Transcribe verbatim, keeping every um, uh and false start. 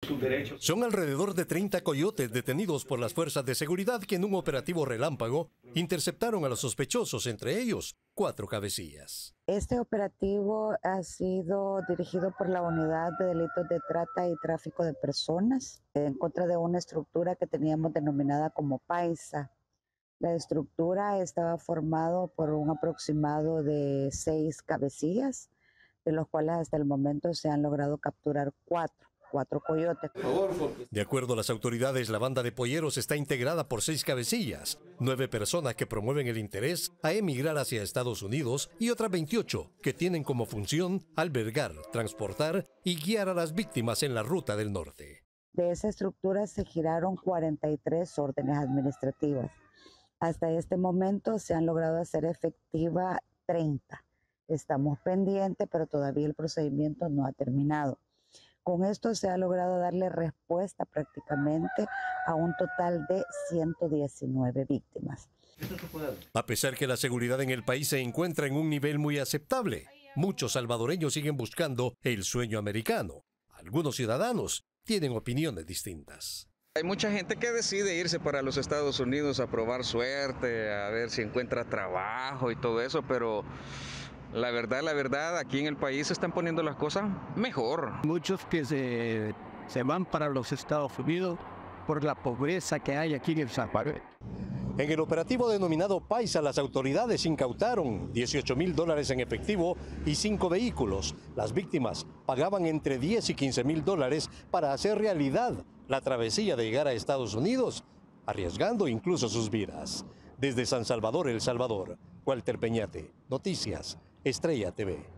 Son alrededor de treinta coyotes detenidos por las fuerzas de seguridad que en un operativo relámpago interceptaron a los sospechosos, entre ellos cuatro cabecillas. Este operativo ha sido dirigido por la Unidad de Delitos de Trata y Tráfico de Personas en contra de una estructura que teníamos denominada como Paisa. La estructura estaba formada por un aproximado de seis cabecillas, de los cuales hasta el momento se han logrado capturar cuatro, cuatro coyotes. De acuerdo a las autoridades, la banda de polleros está integrada por seis cabecillas, nueve personas que promueven el interés a emigrar hacia Estados Unidos y otras veintiocho que tienen como función albergar, transportar y guiar a las víctimas en la ruta del norte. De esa estructura se giraron cuarenta y tres órdenes administrativas. Hasta este momento se han logrado hacer efectiva treinta. Estamos pendientes, pero todavía el procedimiento no ha terminado. Con esto se ha logrado darle respuesta prácticamente a un total de ciento diecinueve víctimas. A pesar que la seguridad en el país se encuentra en un nivel muy aceptable, muchos salvadoreños siguen buscando el sueño americano. Algunos ciudadanos tienen opiniones distintas. Hay mucha gente que decide irse para los Estados Unidos a probar suerte, a ver si encuentra trabajo y todo eso, pero la verdad, la verdad, aquí en el país se están poniendo las cosas mejor. Muchos que se, se van para los Estados Unidos por la pobreza que hay aquí en El Salvador. En el operativo denominado Paisa, las autoridades incautaron dieciocho mil dólares en efectivo y cinco vehículos. Las víctimas pagaban entre diez y quince mil dólares para hacer realidad la travesía de llegar a Estados Unidos, arriesgando incluso sus vidas. Desde San Salvador, El Salvador, Walter Peñate, Noticias, Estrella T V.